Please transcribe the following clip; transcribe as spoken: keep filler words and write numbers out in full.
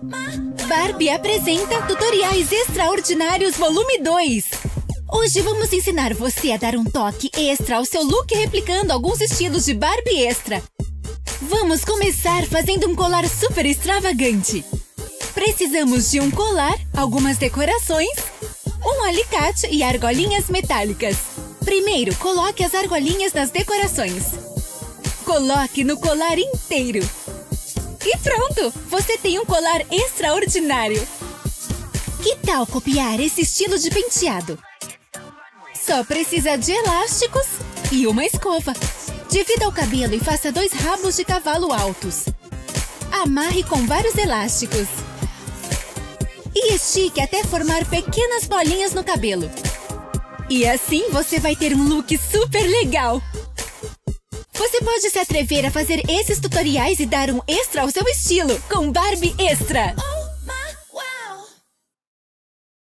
Barbie apresenta Tutoriais Extraordinários Volume dois. Hoje vamos ensinar você a dar um toque extra ao seu look replicando alguns estilos de Barbie extra. Vamos começar fazendo um colar super extravagante. Precisamos de um colar, algumas decorações, um alicate e argolinhas metálicas. Primeiro, coloque as argolinhas nas decorações. Coloque no colar inteiro. E pronto! Você tem um colar extraordinário! Que tal copiar esse estilo de penteado? Só precisa de elásticos e uma escova. Divida o cabelo e faça dois rabos de cavalo altos. Amarre com vários elásticos. E estique até formar pequenas bolinhas no cabelo. E assim você vai ter um look super legal! Você pode se atrever a fazer esses tutoriais e dar um extra ao seu estilo com Barbie Extra!